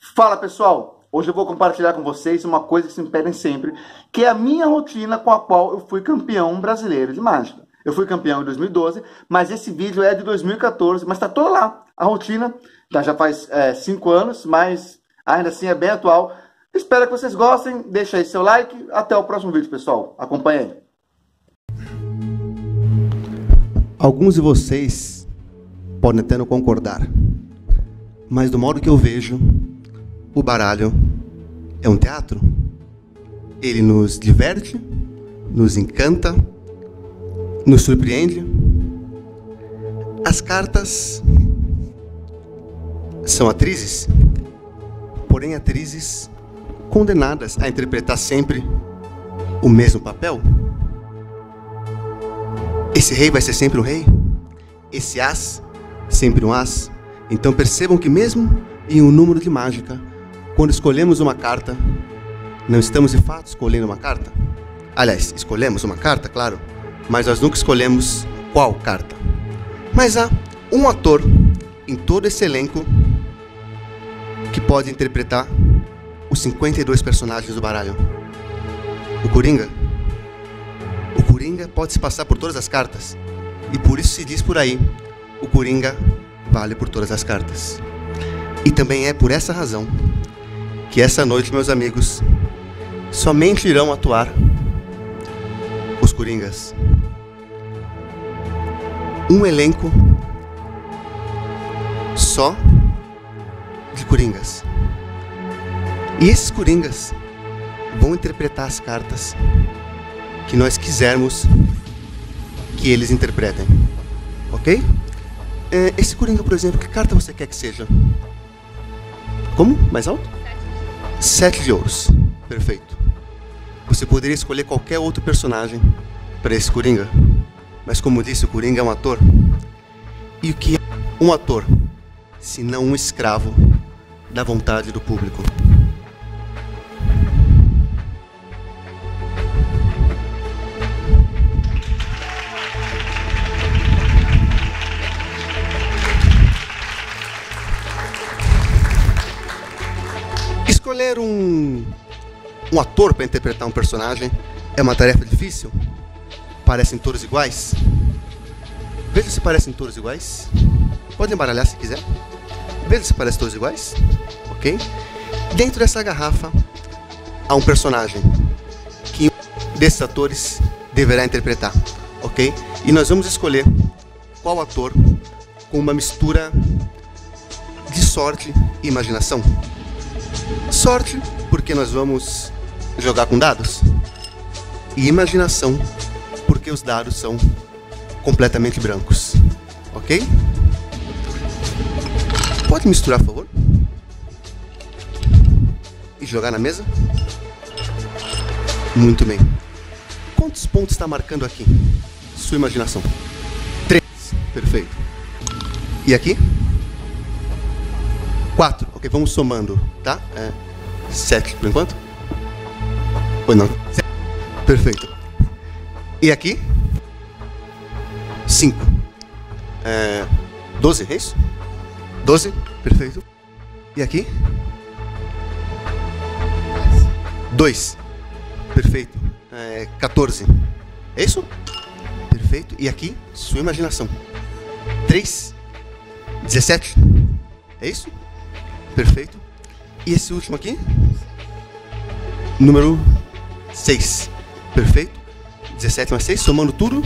Fala pessoal, hoje eu vou compartilhar com vocês uma coisa que se me pedem sempre, que é a minha rotina com a qual eu fui campeão brasileiro de mágica. Eu fui campeão em 2012, mas esse vídeo é de 2014, mas tá toda lá. A rotina já faz 5 anos, mas ainda assim é bem atual. Espero que vocês gostem, deixa aí seu like, até o próximo vídeo pessoal, acompanhe aí. Alguns de vocês podem até não concordar, mas do modo que eu vejo, o baralho é um teatro. Ele nos diverte, nos encanta, nos surpreende. As cartas são atrizes, porém atrizes condenadas a interpretar sempre o mesmo papel. Esse rei vai ser sempre um rei, esse as sempre um as. Então percebam que mesmo em um número de mágica, quando escolhemos uma carta, não estamos de fato escolhendo uma carta. Aliás, escolhemos uma carta, claro, mas nós nunca escolhemos qual carta. Mas há um ator em todo esse elenco que pode interpretar os 52 personagens do baralho. O Coringa. O Coringa pode se passar por todas as cartas, e por isso se diz por aí, o Coringa vale por todas as cartas. E também é por essa razão que essa noite, meus amigos, somente irão atuar os Coringas. Um elenco só de Coringas. E esses Coringas vão interpretar as cartas que nós quisermos que eles interpretem. Ok? Esse Coringa, por exemplo, que carta você quer que seja? Como? Mais alto? 7 de ouros. Perfeito. Você poderia escolher qualquer outro personagem para esse Coringa. Mas como disse, o Coringa é um ator. E o que é um ator, se não um escravo da vontade do público? Escolher um ator para interpretar um personagem é uma tarefa difícil? Parecem todos iguais? Veja se parecem todos iguais. Pode embaralhar se quiser. Veja se parecem todos iguais. Ok? Dentro dessa garrafa há um personagem que um desses atores deverá interpretar. Ok? E nós vamos escolher qual ator com uma mistura de sorte e imaginação. Sorte, porque nós vamos jogar com dados. E imaginação, porque os dados são completamente brancos. Ok? Pode misturar, por favor? E jogar na mesa? Muito bem. Quantos pontos está marcando aqui? Sua imaginação. 3. Perfeito. E aqui? 4. Ok, vamos somando, tá? 7 por enquanto. Ou não? 7. Perfeito. E aqui? 5. 12, é isso? 12, perfeito. E aqui? 2. Perfeito. 14. É isso? Perfeito. E aqui? Sua imaginação. 3. 17. É isso? Perfeito. E esse último aqui? Número 6. Perfeito. 17 mais 6, somando tudo.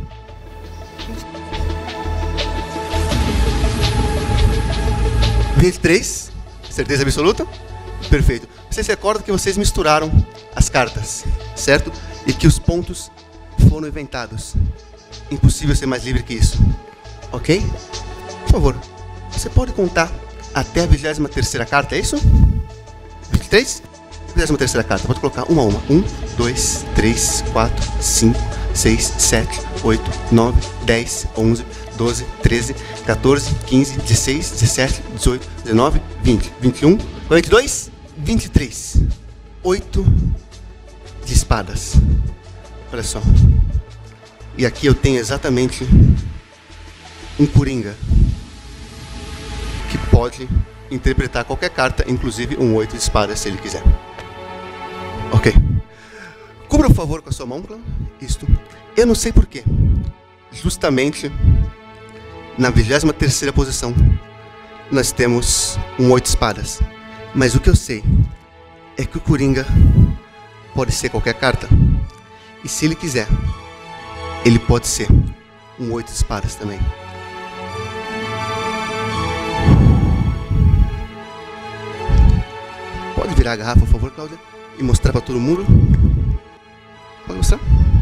23. Certeza absoluta? Perfeito. Vocês recordam que vocês misturaram as cartas, certo? E que os pontos foram inventados. Impossível ser mais livre que isso. Ok? Por favor, você pode contar até a 23ª carta, é isso? 23? 23ª carta, pode colocar uma a uma. 1, 2, 3, 4, 5, 6, 7, 8, 9, 10, 11, 12, 13, 14, 15, 16, 17, 18, 19, 20, 21, 22, 23. 8 de espadas. Olha só. E aqui eu tenho exatamente um Coringa que pode interpretar qualquer carta, inclusive um 8 de espada, se ele quiser. Ok. Cubra, por favor, com a sua mão, clã. Isto. Eu não sei porquê. Justamente na 23ª posição, nós temos um 8 de espadas. Mas o que eu sei é que o Coringa pode ser qualquer carta. E se ele quiser, ele pode ser um 8 de espadas também. Pode virar a garrafa, por favor, Cláudia, e mostrar para todo mundo. Pode mostrar?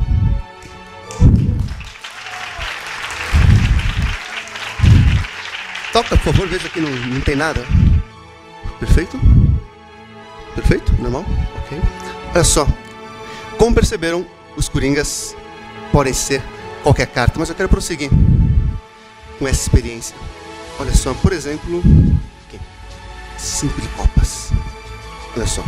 Toca, por favor, veja que não tem nada. Perfeito? Perfeito? Normal? Ok. Olha só. Como perceberam, os Coringas podem ser qualquer carta, mas eu quero prosseguir com essa experiência. Olha só, por exemplo, okay. 5 de copas. Olha só.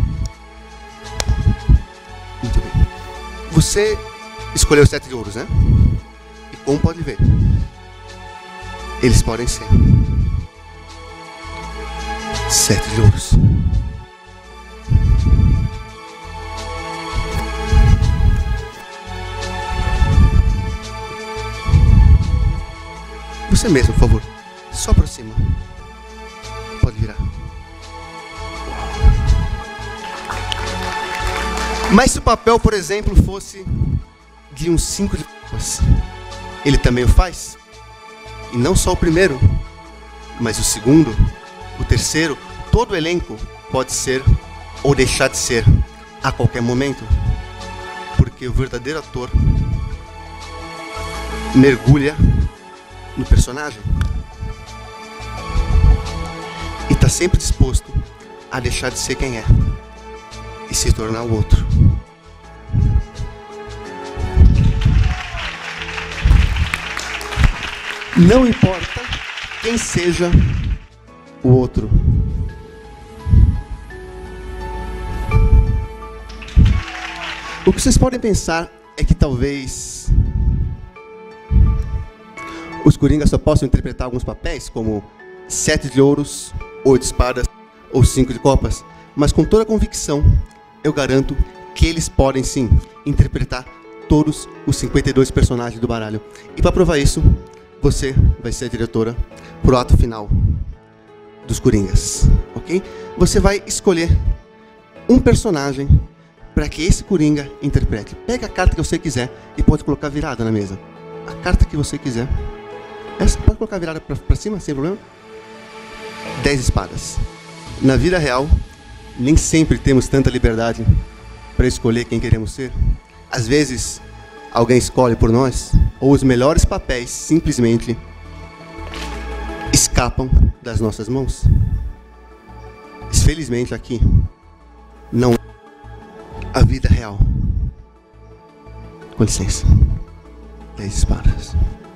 Muito bem. Você escolheu 7 de ouros, né? E como pode ver, eles podem ser 7 de ouros. Você mesmo, por favor. Só para cima. Pode virar. Mas se o papel, por exemplo, fosse de um 5 de copas, ele também o faz? E não só o primeiro, mas o segundo, o terceiro, todo o elenco pode ser ou deixar de ser a qualquer momento. Porque o verdadeiro ator mergulha no personagem e está sempre disposto a deixar de ser quem é e se tornar o outro. Não importa quem seja o outro. O que vocês podem pensar é que talvez os Coringas só possam interpretar alguns papéis, como 7 de ouros, 8 de espadas ou 5 de copas, mas com toda a convicção, eu garanto que eles podem sim interpretar todos os 52 personagens do baralho. E para provar isso, você vai ser a diretora pro ato final dos Coringas, ok? Você vai escolher um personagem para que esse Coringa interprete. Pega a carta que você quiser e pode colocar virada na mesa. A carta que você quiser. Essa pode colocar virada para cima, sem problema. 10 espadas. Na vida real, nem sempre temos tanta liberdade para escolher quem queremos ser. Às vezes, alguém escolhe por nós, ou os melhores papéis simplesmente escapam das nossas mãos. Felizmente aqui, não é a vida real. Com licença. 10 espadas.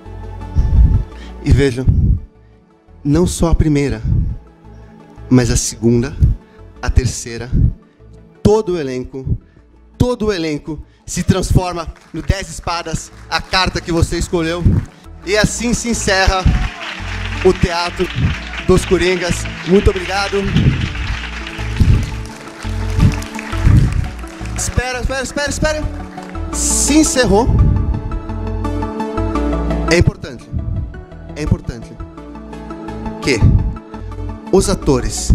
E vejam, não só a primeira, mas a segunda, a terceira, todo o elenco se transforma no 10 espadas, a carta que você escolheu. E assim se encerra o Teatro dos Coringas. Muito obrigado. Espera. Se encerrou. É importante que os atores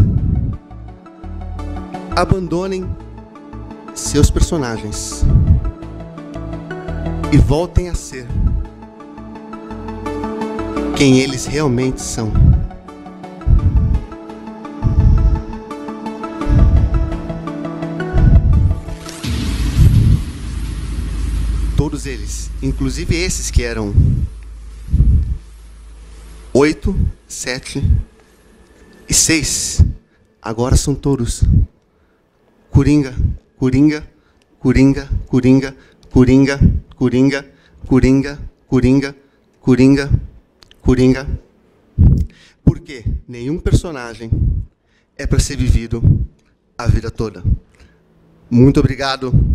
abandonem seus personagens e voltem a ser quem eles realmente são. Todos eles, inclusive esses que eram 8, 7 e 6, agora são todos Coringa. Porque nenhum personagem é para ser vivido a vida toda. Muito obrigado.